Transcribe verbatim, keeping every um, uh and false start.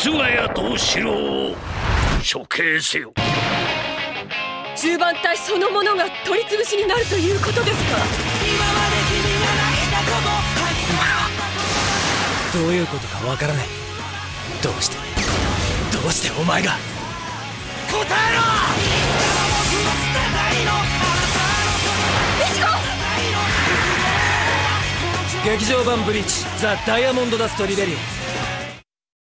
菅谷藤四郎を処刑せよ。 十番隊そのものが取り潰しになるということですか。今まで君が泣いたことお前はどういうことかわからない。どうしてどうしてお前が。 答えろ。 劇場版ブリーチザ・ダイヤモンド・ダスト・リベリオン